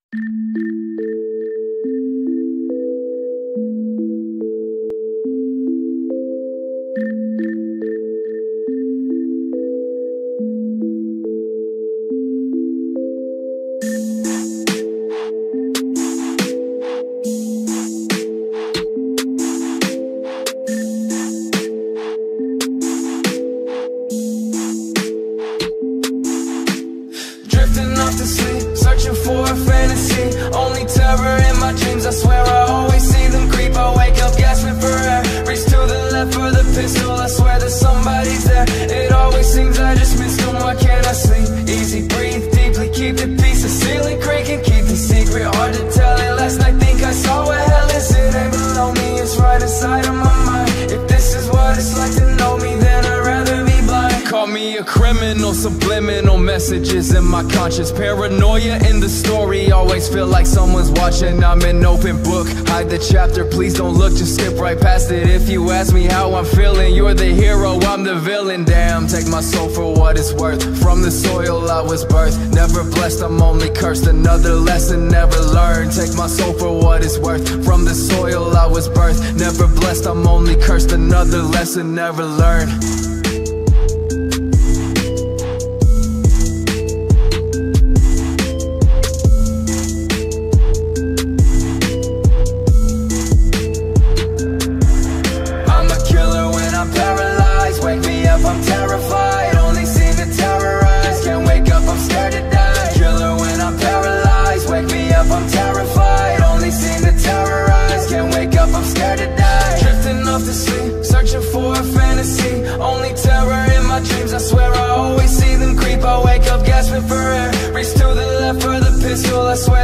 Drifting off to sleep, searching for a fantasy. Only terror in my dreams, I swear I always see them creep. I wake up gasping for air, reach to the left for the pistol. I swear that somebody's there. It always seems I just miss them, why can't I sleep? Easy, breathe deeply, keep the peace. The ceiling creaking, keep the secret, hard to tell it. Last night think I saw what hell is. It ain't below me, it's right inside of my mind. If this is what it's like to know me, then I'd rather be blind. Call me a criminal, subliminal messages in my conscience. Paranoia in the story, always feel like someone's watching. I'm an open book, hide the chapter, please don't look, just skip right past it. If you ask me how I'm feeling, you're the hero, I'm the villain. Damn, take my soul for what it's worth. From the soil I was birthed, never blessed, I'm only cursed. Another lesson never learned. Take my soul for what it's worth. From the soil I was birthed, never blessed, I'm only cursed. Another lesson never learned. I'm terrified, only seem to terrorize. Can't wake up, I'm scared to die. Killer when I'm paralyzed. Wake me up, I'm terrified, only seem to terrorize. Can't wake up, I'm scared to die. Drifting off to sleep, searching for a fantasy. Only terror in my dreams, I swear I always see them creep. I wake up gasping for air, reach to the left for the pistol. I swear